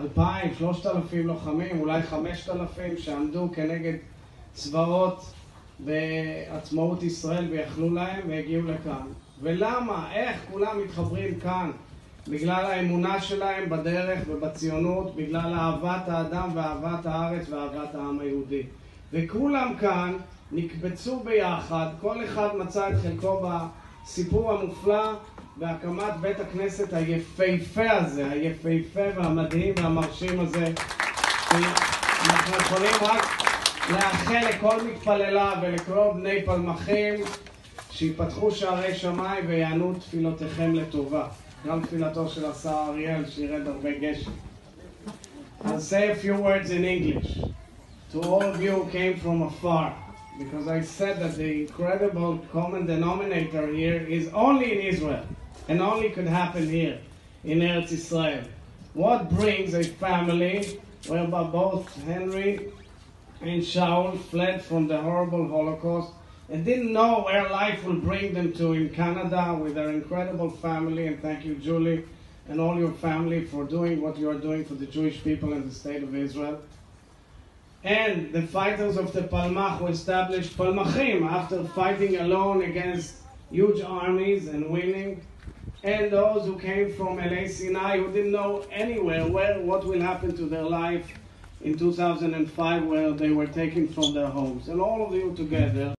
2,000, 3,000 לוחמים, אולי 5,000 שעמדו כנגד צבאות בעצמאות ישראל ויכלו להם והגיעו לכאן. ולמה? איך כולם מתחברים כאן? בגלל האמונה שלהם בדרך ובציונות, בגלל אהבת האדם ואהבת הארץ ואהבת העם היהודי. וכולם כאן נקבצו ביחד, כל אחד מצא את חלקו בסיפור המופלא בהקמת בית הכנסת היפהפה הזה, היפהפה והמדהים והמרשים הזה. אנחנו יכולים רק לאחל לכל מתפללה ולכל בני פלמחים שיפתחו שערי שמיים ויענו תפילותיכם לטובה. גם תפילתו של השר אריאל שירד הרבה גשם. I'll say a few words in English to all of you who came from afar, because I said that the incredible common denominator here is only in Israel and only could happen here in Eretz Israel. What brings a family whereby both Henry and Shaul fled from the horrible Holocaust and didn't know where life will bring them to in Canada with their incredible family, and thank you, Julie, and all your family for doing what you are doing for the Jewish people and the state of Israel. And the fighters of the Palmach who established Palmachim after fighting alone against huge armies and winning, and those who came from LA Sinai who didn't know anywhere what will happen to their life in 2005 where they were taken from their homes. And all of you together